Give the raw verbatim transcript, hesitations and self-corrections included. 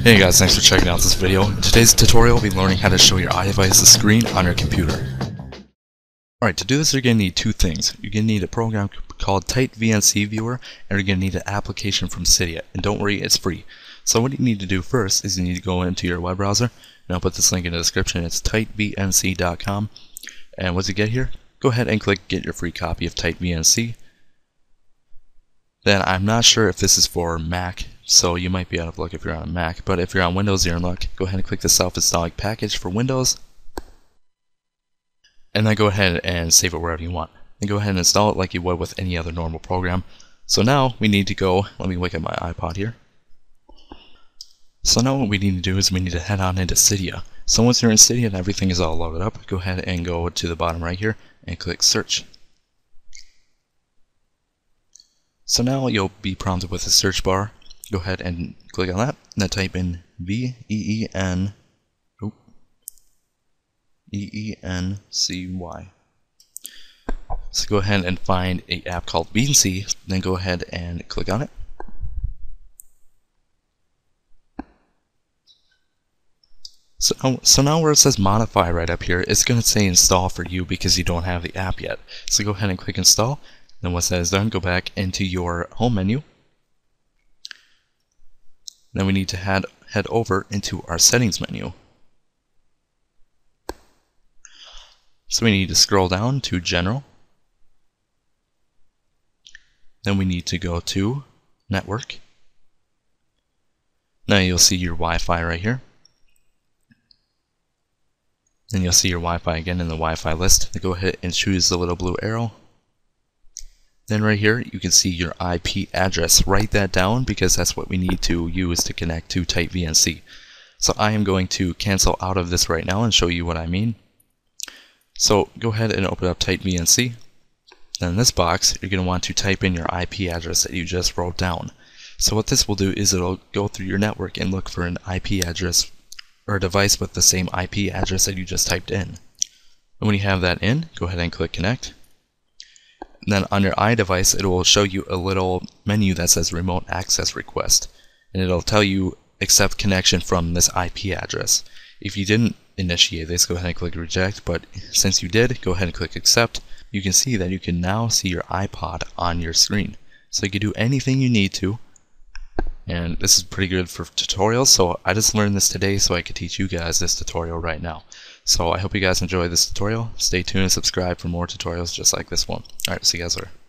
Hey guys, thanks for checking out this video. In today's tutorial, we'll be learning how to show your iDevice's screen on your computer. Alright, to do this you're going to need two things. You're going to need a program called TightVNC Viewer, and you're going to need an application from Cydia. And don't worry, it's free. So what you need to do first is you need to go into your web browser, and I'll put this link in the description. It's tight V N C dot com. And once you get here, go ahead and click get your free copy of TightVNC. Then I'm not sure if this is for Mac, so you might be out of luck if you're on a Mac, but if you're on Windows, you're in luck. Go ahead and click the self-installing package for Windows, and then go ahead and save it wherever you want. Then go ahead and install it like you would with any other normal program. So now we need to go, let me look at my iPod here. So now what we need to do is we need to head on into Cydia. So once you're in Cydia and everything is all loaded up, go ahead and go to the bottom right here and click search. So now you'll be prompted with a search bar. Go ahead and click on that, and then type in V E E N E E N C Y. So go ahead and find an app called V N C, then go ahead and click on it. So, so now where it says modify right up here, it's going to say install for you because you don't have the app yet. So go ahead and click install. Then once that is done, go back into your home menu. Then we need to head, head over into our settings menu. So we need to scroll down to general. Then we need to go to network. Now you'll see your Wi-Fi right here. Then you'll see your Wi-Fi again in the Wi-Fi list. Then go ahead and choose the little blue arrow. Then right here you can see your I P address. Write that down because that's what we need to use to connect to TightVNC. So I am going to cancel out of this right now and show you what I mean. So go ahead and open up TightVNC. Then in this box you're going to want to type in your I P address that you just wrote down. So what this will do is it'll go through your network and look for an I P address or a device with the same I P address that you just typed in. And when you have that in, go ahead and click connect. And then on your iDevice, it will show you a little menu that says remote access request, and it'll tell you accept connection from this I P address. If you didn't initiate this, go ahead and click reject, but since you did, go ahead and click accept. You can see that you can now see your iPod on your screen. So you can do anything you need to, and this is pretty good for tutorials, so I just learned this today so I could teach you guys this tutorial right now. So I hope you guys enjoy this tutorial. Stay tuned and subscribe for more tutorials just like this one. Alright, see you guys later.